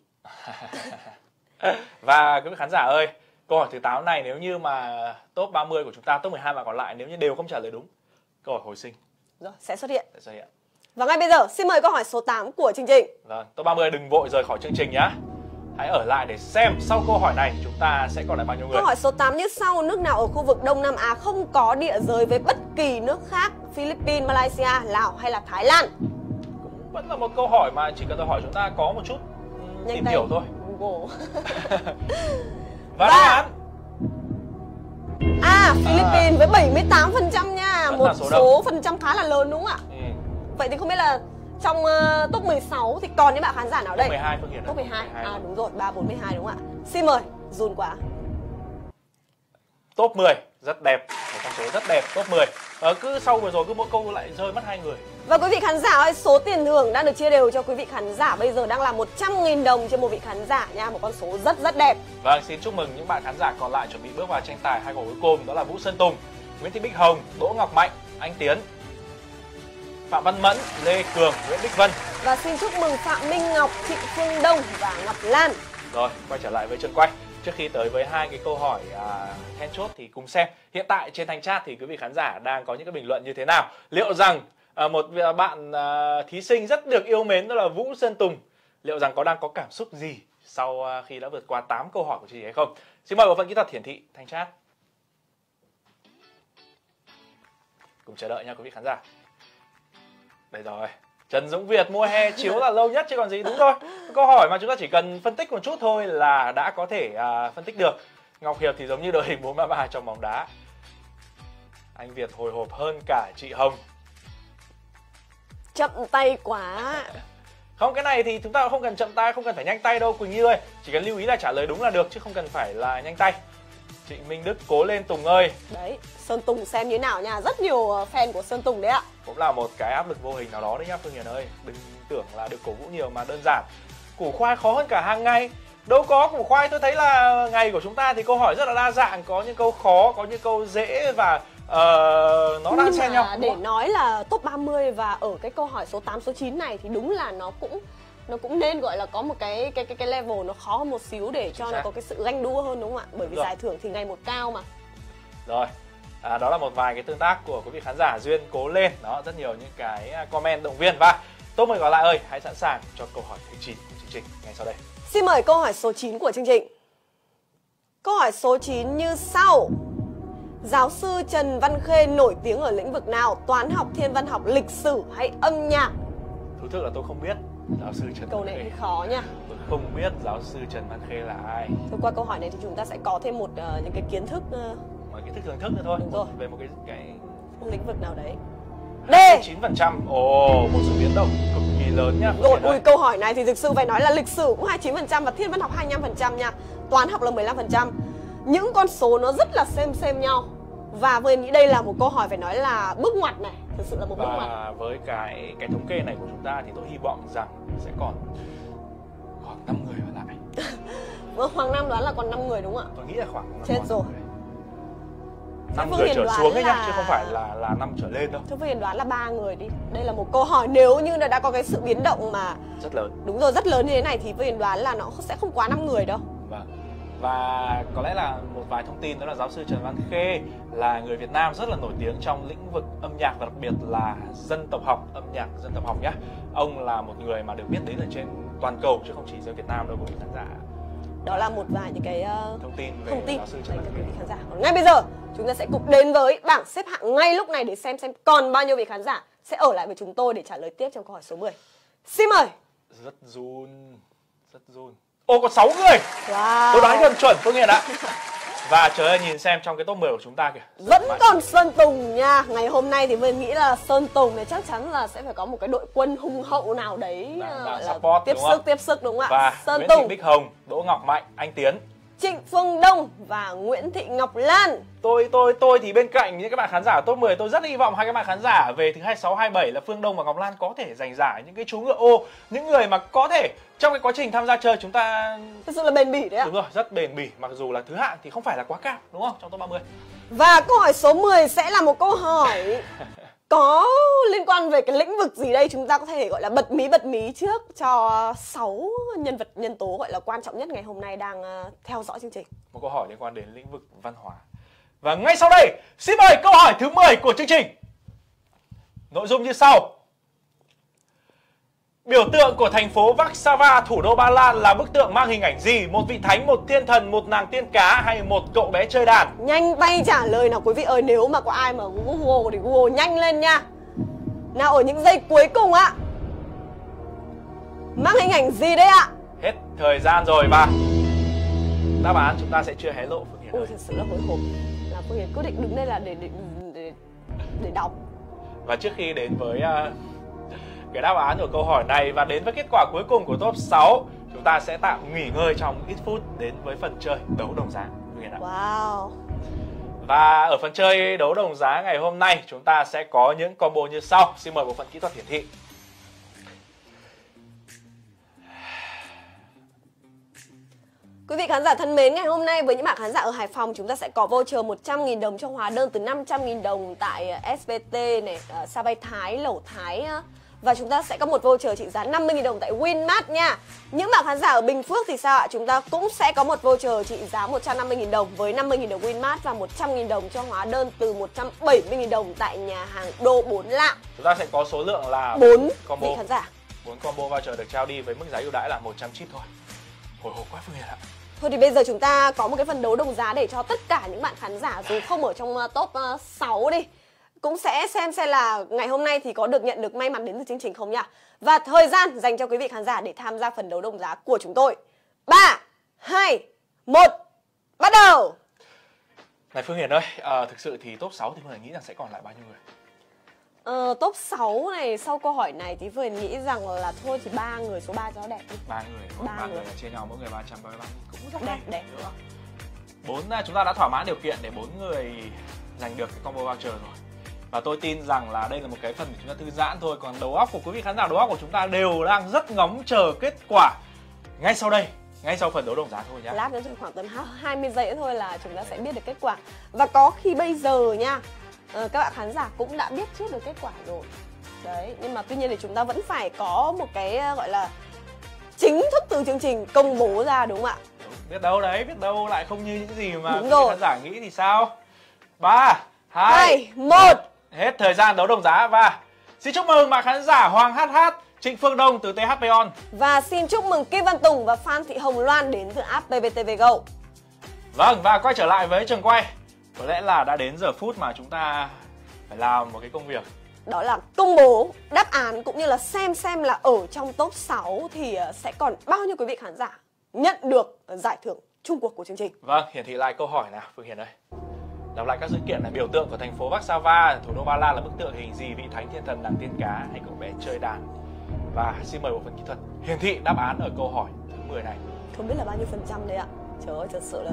[SPEAKER 2] Và quý vị khán giả ơi, câu hỏi thứ tám này nếu như mà top ba mươi của chúng ta, top mười hai bạn còn lại nếu như đều không trả lời đúng, câu hỏi hồi sinh
[SPEAKER 1] Rồi, sẽ xuất hiện.
[SPEAKER 2] sẽ xuất hiện.
[SPEAKER 1] Và ngay bây giờ xin mời câu hỏi số tám của chương trình.
[SPEAKER 2] Vâng, top ba mươi đừng vội rời khỏi chương trình nhá. Hãy ở lại để xem sau câu hỏi này chúng ta sẽ còn lại bao nhiêu người.
[SPEAKER 1] Câu hỏi số tám như sau. Nước nào ở khu vực Đông Nam Á không có địa giới với bất kỳ nước khác? Philippines, Malaysia, Lào hay là Thái Lan?
[SPEAKER 2] Cũng vẫn là một câu hỏi mà chỉ cần tôi hỏi chúng ta có một chút um,
[SPEAKER 1] Nhanh
[SPEAKER 2] tìm
[SPEAKER 1] tay.
[SPEAKER 2] hiểu thôi.
[SPEAKER 1] Google.
[SPEAKER 2] Và đáp án
[SPEAKER 1] À, Philippines à. với bảy mươi tám phần trăm nha.
[SPEAKER 2] Vẫn
[SPEAKER 1] một
[SPEAKER 2] số,
[SPEAKER 1] số phần trăm khá là lớn đúng không ạ?
[SPEAKER 2] Ừ.
[SPEAKER 1] Vậy thì không biết là trong uh, top mười sáu thì còn những bạn khán giả nào đây?
[SPEAKER 2] Top mười hai Phương Hiền.
[SPEAKER 1] Top mười hai. À đúng rồi, ba, bốn, mười hai đúng không ạ? Xin mời, Jun quá.
[SPEAKER 2] Top mười, rất đẹp, một con số rất đẹp, top mười. Ờ, cứ sau vừa rồi cứ mỗi câu lại rơi mất hai người.
[SPEAKER 1] Và quý vị khán giả ơi, số tiền thưởng đang được chia đều cho quý vị khán giả bây giờ đang là một trăm nghìn đồng trên một vị khán giả nha, một con số rất rất đẹp.
[SPEAKER 2] Vâng, xin chúc mừng những bạn khán giả còn lại chuẩn bị bước vào tranh tài hai câu cuối cùng, đó là Vũ Sơn Tùng, Nguyễn Thị Bích Hồng, Đỗ Ngọc Mạnh, Anh Tiến, Phạm Văn Mẫn, Lê Cường, Nguyễn Bích Vân.
[SPEAKER 1] Và xin chúc mừng Phạm Minh Ngọc, Trịnh Phương Đông và Ngọc Lan.
[SPEAKER 2] Rồi, quay trở lại với trường quay. Trước khi tới với hai cái câu hỏi à, then chốt thì cùng xem hiện tại trên thanh chat thì quý vị khán giả đang có những cái bình luận như thế nào. Liệu rằng à, một bạn à, thí sinh rất được yêu mến đó là Vũ Sơn Tùng, liệu rằng có đang có cảm xúc gì sau à, khi đã vượt qua tám câu hỏi của chị hay không? Xin mời bộ phận kỹ thuật hiển thị thanh chat. Cùng chờ đợi nha quý vị khán giả. Đây rồi. Trần Dũng Việt, mùa hè chiếu là lâu nhất chứ còn gì. Đúng rồi, câu hỏi mà chúng ta chỉ cần phân tích một chút thôi là đã có thể à, phân tích được. Ngọc Hiệp thì giống như đội hình bốn ba ba trong bóng đá. Anh Việt hồi hộp hơn cả chị Hồng.
[SPEAKER 1] Chậm tay quá.
[SPEAKER 2] Không, cái này thì chúng ta không cần chậm tay, không cần phải nhanh tay đâu Quỳnh Như ơi. Chỉ cần lưu ý là trả lời đúng là được chứ không cần phải là nhanh tay. Trịnh Minh Đức, cố lên Tùng ơi.
[SPEAKER 1] Đấy, Sơn Tùng xem như nào nha. Rất nhiều fan của Sơn Tùng đấy ạ.
[SPEAKER 2] Cũng là một cái áp lực vô hình nào đó đấy nhá Phương Hiền ơi. Đừng tưởng là được cổ vũ nhiều mà đơn giản. Củ khoai khó hơn cả hàng ngày. Đâu có, củ khoai tôi thấy là ngày của chúng ta thì câu hỏi rất là đa dạng. Có những câu khó, có những câu dễ và uh, nó đang xen nhau.
[SPEAKER 1] Để nói là top ba mươi và ở cái câu hỏi số tám, số chín này thì đúng là nó cũng nó cũng nên gọi là có một cái cái cái cái level nó khó hơn một xíu để cho nó có cái sự ganh đua hơn đúng không ạ? Bởi vì giải thưởng thì ngày một cao mà.
[SPEAKER 2] Rồi. À, đó là một vài cái tương tác của quý vị khán giả. Duyên cố lên, đó rất nhiều những cái comment động viên. Và top mười còn lại ơi, hãy sẵn sàng cho câu hỏi thứ chín của chương trình ngay sau đây.
[SPEAKER 1] Xin mời câu hỏi số chín của chương trình. Câu hỏi số chín như sau. Giáo sư Trần Văn Khê nổi tiếng ở lĩnh vực nào? Toán học, thiên văn học, lịch sử hay âm nhạc?
[SPEAKER 2] Thú thực là tôi không biết giáo sư Trần
[SPEAKER 1] Câu
[SPEAKER 2] Văn
[SPEAKER 1] này
[SPEAKER 2] Khê.
[SPEAKER 1] thì khó nha.
[SPEAKER 2] Tôi không biết giáo sư Trần Văn Khê là ai.
[SPEAKER 1] Thôi qua câu hỏi này thì chúng ta sẽ có thêm một uh, những cái kiến thức uh,
[SPEAKER 2] một kiến thức thưởng thức nữa thôi.
[SPEAKER 1] Đúng rồi.
[SPEAKER 2] Về một cái cái
[SPEAKER 1] một lĩnh vực nào đấy. D.
[SPEAKER 2] chín phần trăm. Ồ, một sự biến động cực kỳ lớn nhá.
[SPEAKER 1] Rồi, ui, câu hỏi này thì thực sự phải nói là lịch sử cũng hai mươi chín phần trăm và thiên văn học hai mươi lăm phần trăm nha. Toán học là mười lăm phần trăm. Những con số nó rất là xem xem nhau. Và với nghĩ đây là một câu hỏi phải nói là bước ngoặt này, thực sự là một bước ngoặt.
[SPEAKER 2] Và với cái cái thống kê này của chúng ta thì tôi hy vọng rằng sẽ còn khoảng năm người ở lại.
[SPEAKER 1] Vâng, Hoàng Nam đoán là còn năm người đúng không ạ?
[SPEAKER 2] Tôi nghĩ là khoảng
[SPEAKER 1] chết rồi.
[SPEAKER 2] năm người trở xuống ấy là... nhá, chứ không phải là là năm trở lên đâu.
[SPEAKER 1] Thôi Phương Hiền đoán là ba người đi. Đây là một câu hỏi nếu như là đã có cái sự biến động mà
[SPEAKER 2] rất lớn.
[SPEAKER 1] Đúng rồi, rất lớn như thế này thì Phương Hiền đoán là nó sẽ không quá năm người đâu.
[SPEAKER 2] Vâng. Và có lẽ là một vài thông tin đó là giáo sư Trần Văn Khê là người Việt Nam rất là nổi tiếng trong lĩnh vực âm nhạc và đặc biệt là dân tộc học, âm nhạc dân tộc học nhé. Ông là một người mà được biết đến ở trên toàn cầu chứ không chỉ riêng Việt Nam đâu quý vị khán giả.
[SPEAKER 1] Đó là một vài những cái uh,
[SPEAKER 2] thông tin về
[SPEAKER 1] thông tin
[SPEAKER 2] giáo sư Trần Văn Khê.
[SPEAKER 1] Khán giả. Còn ngay bây giờ chúng ta sẽ cùng đến với bảng xếp hạng ngay lúc này để xem xem còn bao nhiêu vị khán giả sẽ ở lại với chúng tôi để trả lời tiếp trong câu hỏi số mười. Xin mời.
[SPEAKER 2] Rất run, rất run. Ô, có sáu người.
[SPEAKER 1] Wow.
[SPEAKER 2] Tôi đoán gần chuẩn Phương Hiền ạ. Và trời ơi, nhìn xem trong cái top mười của chúng ta kìa.
[SPEAKER 1] Vẫn còn Sơn Tùng nha. Ngày hôm nay thì mình nghĩ là Sơn Tùng này chắc chắn là sẽ phải có một cái đội quân hùng hậu nào đấy
[SPEAKER 2] đang,
[SPEAKER 1] gọi
[SPEAKER 2] đang
[SPEAKER 1] là
[SPEAKER 2] support,
[SPEAKER 1] tiếp sức
[SPEAKER 2] không?
[SPEAKER 1] tiếp sức đúng không ạ?
[SPEAKER 2] Và
[SPEAKER 1] Sơn
[SPEAKER 2] Nguyễn
[SPEAKER 1] Tùng,
[SPEAKER 2] Thị Bích Hồng, Đỗ Ngọc Mạnh, Anh Tiến,
[SPEAKER 1] Trịnh Phương Đông và Nguyễn Thị Ngọc Lan.
[SPEAKER 2] Tôi tôi tôi thì bên cạnh những các bạn khán giả top mười, tôi rất hy vọng hai các bạn khán giả về thứ hai mươi sáu, hai mươi bảy là Phương Đông và Ngọc Lan có thể giành giải, những cái chú ngựa ô, những người mà có thể trong cái quá trình tham gia chơi chúng ta
[SPEAKER 1] thực sự là bền bỉ đấy ạ.
[SPEAKER 2] Đúng rồi, rất bền bỉ, mặc dù là thứ hạng thì không phải là quá cao đúng không, trong top ba mươi.
[SPEAKER 1] Và câu hỏi số mười sẽ là một câu hỏi có liên quan về cái lĩnh vực gì đây, chúng ta có thể gọi là bật mí bật mí trước cho sáu nhân vật nhân tố gọi là quan trọng nhất ngày hôm nay đang uh, theo dõi chương trình.
[SPEAKER 2] Một câu hỏi liên quan đến lĩnh vực văn hóa. Và ngay sau đây, xin mời câu hỏi thứ mười của chương trình. Nội dung như sau. Biểu tượng của thành phố Warsaw, thủ đô Ba Lan là bức tượng mang hình ảnh gì? Một vị thánh, một thiên thần, một nàng tiên cá hay một cậu bé chơi đàn?
[SPEAKER 1] Nhanh tay trả lời nào quý vị ơi, nếu mà có ai mà Google thì Google nhanh lên nha. Nào ở những giây cuối cùng ạ. Mang hình ảnh gì đấy ạ?
[SPEAKER 2] Hết thời gian rồi và đáp án chúng ta sẽ chưa hé lộ Phương Hiền.
[SPEAKER 1] Ôi thật sự là hồi hộp. Là Phương Hiền quyết định đứng đây là để để để, để đọc.
[SPEAKER 2] Và trước khi đến với uh, cái đáp án của câu hỏi này và đến với kết quả cuối cùng của top sáu, chúng ta sẽ tạm nghỉ ngơi trong ít phút đến với phần chơi đấu đồng giá.
[SPEAKER 1] Wow.
[SPEAKER 2] Và ở phần chơi đấu đồng giá ngày hôm nay chúng ta sẽ có những combo như sau. Xin mời bộ phận kỹ thuật hiển thị.
[SPEAKER 1] Quý vị khán giả thân mến, ngày hôm nay với những bạn khán giả ở Hải Phòng, chúng ta sẽ có voucher một trăm nghìn đồng cho hóa đơn từ năm trăm nghìn đồng tại ét pê tê này, Sa Pai Thái, Lẩu Thái. Và chúng ta sẽ có một voucher trị giá năm mươi nghìn đồng tại Winmart nha. Những bạn khán giả ở Bình Phước thì sao ạ? Chúng ta cũng sẽ có một voucher trị giá một trăm năm mươi nghìn đồng với năm mươi nghìn đồng Winmart và một trăm nghìn đồng cho hóa đơn từ một trăm bảy mươi nghìn đồng tại nhà hàng Đô Bốn Lạng.
[SPEAKER 2] Chúng ta sẽ có số lượng là
[SPEAKER 1] bốn
[SPEAKER 2] combo.
[SPEAKER 1] vị khán giả.
[SPEAKER 2] bốn combo voucher được trao đi với mức giá ưu đãi là một trăm chip thôi. Hồi hộp quá Phương Hiền ạ.
[SPEAKER 1] Thôi thì bây giờ chúng ta có một cái phần đấu đồng giá để cho tất cả những bạn khán giả dù không ở trong top sáu đi cũng sẽ xem xem là ngày hôm nay thì có được nhận được may mắn đến từ chương trình không nhá. Và thời gian dành cho quý vị khán giả để tham gia phần đấu đồng giá của chúng tôi. ba, hai, một, bắt đầu.
[SPEAKER 2] Này Phương Hiền ơi, à, thực sự thì top sáu thì Phương Hiền nghĩ rằng sẽ còn lại bao nhiêu người?
[SPEAKER 1] Ờ, top sáu này sau câu hỏi này thì Phương nghĩ rằng là thôi thì ba người, số ba cho nó đẹp đi.
[SPEAKER 2] ba người,
[SPEAKER 1] ba
[SPEAKER 2] ba
[SPEAKER 1] người.
[SPEAKER 2] người là chia nhau mỗi người ba trăm ba mươi ba cũng rất
[SPEAKER 1] Đẹp,
[SPEAKER 2] hay.
[SPEAKER 1] đẹp.
[SPEAKER 2] Bốn chúng ta đã thỏa mãn điều kiện để bốn người giành được cái combo voucher rồi. Và tôi tin rằng là đây là một cái phần để chúng ta thư giãn thôi. Còn đầu óc của quý vị khán giả, đầu óc của chúng ta đều đang rất ngóng chờ kết quả ngay sau đây, ngay sau phần đấu đồng giá thôi nhá.
[SPEAKER 1] Lát nữa chỉ khoảng tầm hai mươi giây thôi là chúng ta sẽ biết được kết quả. Và có khi bây giờ nha, các bạn khán giả cũng đã biết trước được kết quả rồi. Đấy, nhưng mà tuy nhiên thì chúng ta vẫn phải có một cái gọi là chính thức từ chương trình công bố ra, đúng không ạ?
[SPEAKER 2] Đúng, biết đâu đấy, biết đâu lại không như những gì mà
[SPEAKER 1] đúng
[SPEAKER 2] quý
[SPEAKER 1] rồi.
[SPEAKER 2] vị khán giả nghĩ thì sao. Ba, hai,
[SPEAKER 1] hai, một.
[SPEAKER 2] Hết thời gian đấu đồng giá và xin chúc mừng bạn khán giả Hoàng hát hát, Trịnh Phương Đông từ tê hát pê On.
[SPEAKER 1] Và xin chúc mừng Kim Văn Tùng và Phan Thị Hồng Loan đến từ app pê vê tê vê Go.
[SPEAKER 2] Vâng, và quay trở lại với trường quay. Có lẽ là đã đến giờ phút mà chúng ta phải làm một cái công việc.
[SPEAKER 1] Đó là công bố đáp án cũng như là xem xem là ở trong top sáu thì sẽ còn bao nhiêu quý vị khán giả nhận được giải thưởng chung cuộc của chương trình.
[SPEAKER 2] Vâng, hiển thị lại câu hỏi nào Phương Hiền ơi. Đọc lại các sự kiện là biểu tượng của thành phố Vác Sa Va, thủ đô Ba Lan là bức tượng hình gì, vị thánh thiên thần nàng tiên cá hay cậu bé chơi đàn. Và xin mời bộ phận kỹ thuật hiển thị đáp án ở câu hỏi thứ mười này.
[SPEAKER 1] Không biết là bao nhiêu phần trăm đấy ạ. Trời ơi, thật sự là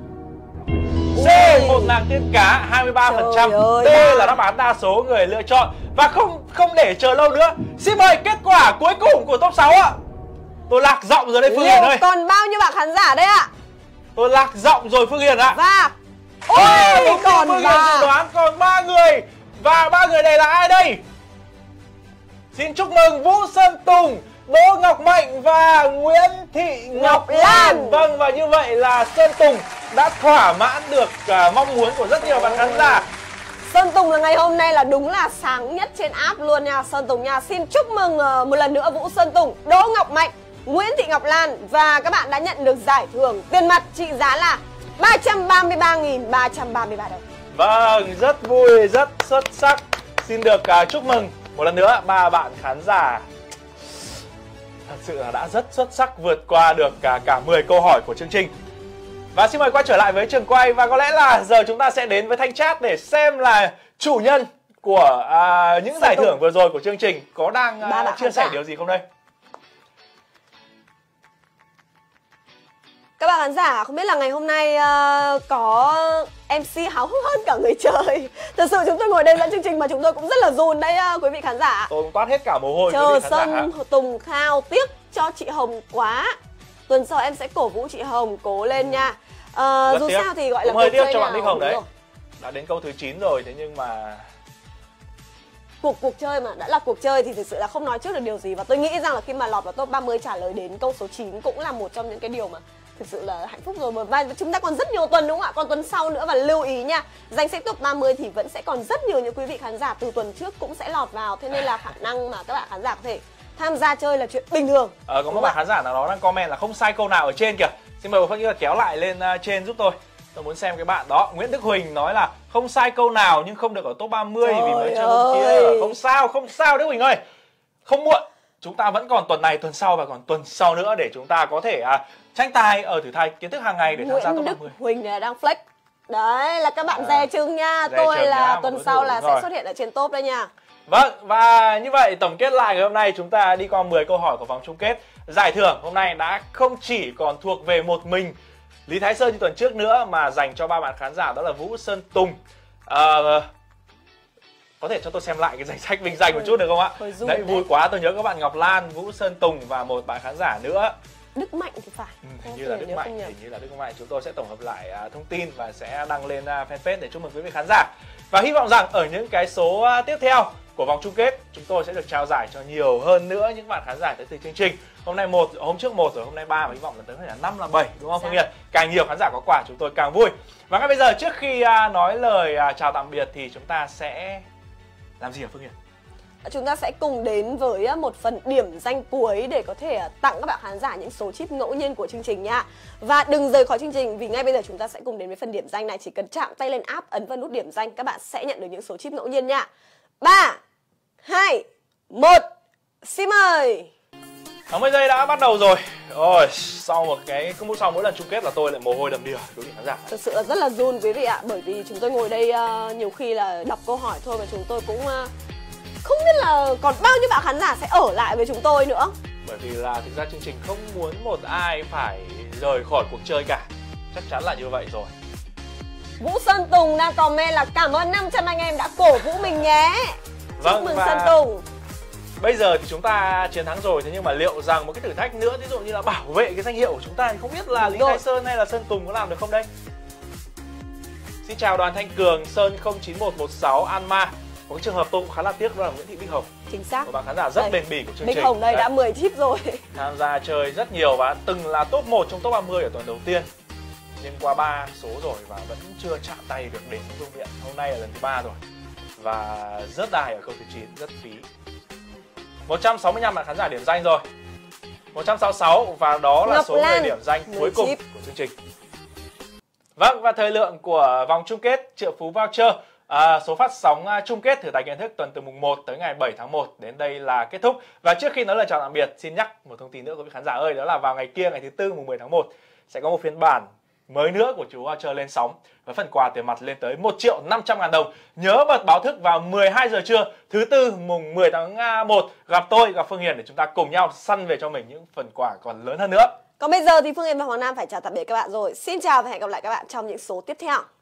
[SPEAKER 2] C, một nàng tiên cá hai mươi ba phần trăm. D là đáp án đa số người lựa chọn. Và không không để chờ lâu nữa, xin mời kết quả cuối cùng của top sáu ạ. Tôi lạc giọng rồi đây Phương Hiền ơi.
[SPEAKER 1] Còn bao nhiêu bạn khán giả đấy ạ?
[SPEAKER 2] Tôi lạc giọng rồi Phương Hiền ạ.
[SPEAKER 1] Và ôi, còn
[SPEAKER 2] Phương Hiền
[SPEAKER 1] ba.
[SPEAKER 2] dự đoán còn ba người. Và ba người này là ai đây? Xin chúc mừng Vũ Sơn Tùng, Đỗ Ngọc Mạnh và Nguyễn Thị Ngọc,
[SPEAKER 1] Ngọc Lan.
[SPEAKER 2] Vâng, và như vậy là Sơn Tùng đã thỏa mãn được uh, mong muốn của rất nhiều bạn khán giả.
[SPEAKER 1] Sơn Tùng là ngày hôm nay là đúng là sáng nhất trên app luôn nha Sơn Tùng nha. Xin chúc mừng uh, một lần nữa Vũ Sơn Tùng, Đỗ Ngọc Mạnh, Nguyễn Thị Ngọc Lan. Và các bạn đã nhận được giải thưởng tiền mặt trị giá là ba trăm ba mươi ba nghìn ba trăm ba mươi ba đồng.
[SPEAKER 2] Vâng, rất vui, rất xuất sắc. Xin được uh, chúc mừng một lần nữa ba bạn khán giả. Thật sự là đã rất xuất sắc vượt qua được cả, cả mười câu hỏi của chương trình. Và xin mời quay trở lại với trường quay. Và có lẽ là giờ chúng ta sẽ đến với thanh chat để xem là chủ nhân của à, những giải thưởng vừa rồi của chương trình có đang à, chia sẻ điều gì không đây.
[SPEAKER 1] Các bạn khán giả không biết là ngày hôm nay uh, có em xê háo hức hơn cả người chơi. Thật sự chúng tôi ngồi đây dẫn chương trình mà chúng tôi cũng rất là run đấy uh, quý vị khán giả.
[SPEAKER 2] Tôi cũng toát hết cả mồ hôi.
[SPEAKER 1] Chờ Sơn Tùng Khao tiếc cho chị Hồng quá. Tuần sau em sẽ cổ vũ chị Hồng, cố lên nha. Uh, dù
[SPEAKER 2] tiếc.
[SPEAKER 1] Sao thì gọi
[SPEAKER 2] cũng
[SPEAKER 1] là
[SPEAKER 2] hơi tiếc cho
[SPEAKER 1] nào.
[SPEAKER 2] bạn Minh Hồng đấy. Rồi. Đã đến câu thứ chín rồi, thế nhưng mà
[SPEAKER 1] cuộc cuộc chơi mà đã là cuộc chơi thì thực sự là không nói trước được điều gì. Và tôi nghĩ rằng là khi mà lọt vào top ba mươi trả lời đến câu số chín cũng là một trong những cái điều mà thực sự là hạnh phúc rồi. Và chúng ta còn rất nhiều tuần đúng không ạ? Còn tuần sau nữa, và lưu ý nha, danh sách top ba mươi thì vẫn sẽ còn rất nhiều những quý vị khán giả từ tuần trước cũng sẽ lọt vào. Thế nên là khả năng mà các bạn khán giả có thể tham gia chơi là chuyện bình thường.
[SPEAKER 2] Ờ, có một bạn khán giả nào đó đang comment là không sai câu nào ở trên kìa. Xin mời các bạn kéo lại lên uh, trên giúp tôi. Tôi muốn xem cái bạn đó. Nguyễn Đức Huỳnh nói là không sai câu nào nhưng không được ở top ba mươi. Trời vì mới chơi hôm kia. Không sao, không sao Đức Huỳnh ơi. Không muộn. chúng ta vẫn còn tuần này, tuần sau và còn tuần sau nữa để chúng ta có thể à, tranh tài ở thử thách kiến thức hàng ngày để tham gia top ba mươi.
[SPEAKER 1] Huỳnh này đang flex. Đấy là các bạn à, dè chừng nha.
[SPEAKER 2] Dè
[SPEAKER 1] tôi
[SPEAKER 2] chừng
[SPEAKER 1] là
[SPEAKER 2] nhá,
[SPEAKER 1] tuần sau là sẽ
[SPEAKER 2] rồi.
[SPEAKER 1] xuất hiện ở trên top đây nha.
[SPEAKER 2] Vâng, và như vậy tổng kết lại ngày hôm nay chúng ta đi qua mười câu hỏi của vòng chung kết. Giải thưởng hôm nay đã không chỉ còn thuộc về một mình Lý Thái Sơn như tuần trước nữa mà dành cho ba bạn khán giả, đó là Vũ Sơn Tùng. À, có thể cho tôi xem lại cái danh sách vinh danh một chút được không ạ? Đấy, đấy, vui quá, tôi nhớ các bạn Ngọc Lan, Vũ Sơn Tùng và một bạn khán giả nữa.
[SPEAKER 1] Đức Mạnh thì phải.
[SPEAKER 2] Ừ, hình như là Đức Mạnh, hình như là Đức Mạnh. Chúng tôi sẽ tổng hợp lại uh, thông tin và sẽ đăng lên uh, fanpage để chúc mừng quý vị khán giả. Và hy vọng rằng ở những cái số uh, tiếp theo của vòng chung kết chúng tôi sẽ được trao giải cho nhiều hơn nữa những bạn khán giả tới từ chương trình. Hôm nay một, hôm trước một rồi hôm nay ba và hy vọng là tới là năm là bảy, đúng không Phương Hiền? Càng nhiều khán giả có quà chúng tôi càng vui. Và ngay bây giờ trước khi uh, nói lời uh, chào tạm biệt thì chúng ta sẽ làm gì hả Phương Hiền?
[SPEAKER 1] Chúng ta sẽ cùng đến với một phần điểm danh cuối để có thể tặng các bạn khán giả những số chip ngẫu nhiên của chương trình nha. Và đừng rời khỏi chương trình vì ngay bây giờ chúng ta sẽ cùng đến với phần điểm danh này. Chỉ cần chạm tay lên app, ấn vào nút điểm danh, các bạn sẽ nhận được những số chip ngẫu nhiên nha. Ba, hai, một, xin mời.
[SPEAKER 2] sáu mươi giây đã bắt đầu rồi. Ôi, sau một cái cứ sau mỗi lần chung kết là tôi lại mồ hôi đầm đìa quý vị khán giả.
[SPEAKER 1] Thực sự là rất là run quý vị ạ, bởi vì chúng tôi ngồi đây uh, nhiều khi là đọc câu hỏi thôi mà chúng tôi cũng uh, không biết là còn bao nhiêu bạn khán giả sẽ ở lại với chúng tôi nữa.
[SPEAKER 2] Bởi vì là thực ra chương trình không muốn một ai phải rời khỏi cuộc chơi cả. Chắc chắn là như vậy rồi.
[SPEAKER 1] Vũ Sơn Tùng đang comment là cảm ơn năm trăm anh em đã cổ vũ mình nhé.
[SPEAKER 2] Vâng,
[SPEAKER 1] chúc mừng Sơn Tùng.
[SPEAKER 2] Bây giờ thì chúng ta chiến thắng rồi, thế nhưng mà liệu rằng một cái thử thách nữa, ví dụ như là bảo vệ cái danh hiệu của chúng ta thì không biết là Lý Thái Sơn hay là Sơn Tùng có làm được không đây? Xin chào đoàn Thanh Cường, Sơn không chín một một sáu, Anma. Một cái trường hợp tôi cũng khá là tiếc đó là Nguyễn Thị Bích Hồng.
[SPEAKER 1] Chính xác.
[SPEAKER 2] Một bạn khán giả rất
[SPEAKER 1] đây.
[SPEAKER 2] bền bỉ của chương
[SPEAKER 1] Bích
[SPEAKER 2] trình.
[SPEAKER 1] Bích Hồng đây
[SPEAKER 2] Đấy.
[SPEAKER 1] đã mười chip rồi.
[SPEAKER 2] Tham gia chơi rất nhiều và từng là top một trong top ba mươi ở tuần đầu tiên. Nhưng qua ba số rồi và vẫn chưa chạm tay được đến vương miện. Hôm nay là lần thứ ba rồi. Và rớt đài ở câu thứ chín, rất phí. một trăm sáu mươi lăm bạn khán giả điểm danh rồi. một trăm sáu mươi sáu và đó là
[SPEAKER 1] Ngọc
[SPEAKER 2] số
[SPEAKER 1] Lan,
[SPEAKER 2] người điểm danh cuối cùng
[SPEAKER 1] chip.
[SPEAKER 2] của chương trình. Vâng, và thời lượng của vòng chung kết triệu phú voucher, à, số phát sóng uh, chung kết thử thách kiến thức tuần từ mùng một tới ngày bảy tháng một đến đây là kết thúc. Và trước khi nói lời chào tạm biệt, xin nhắc một thông tin nữa quý vị khán giả ơi, đó là vào ngày kia, ngày thứ tư mùng mười tháng một sẽ có một phiên bản mới nữa của chú voucher lên sóng với phần quà tiền mặt lên tới một triệu năm trăm ngàn đồng. Nhớ bật báo thức vào mười hai giờ trưa thứ tư mùng mười tháng một gặp tôi, gặp Phương Hiền để chúng ta cùng nhau săn về cho mình những phần quà còn lớn hơn nữa.
[SPEAKER 1] Còn bây giờ thì Phương Hiền và Hoàng Nam phải chào tạm biệt các bạn rồi. Xin chào và hẹn gặp lại các bạn trong những số tiếp theo.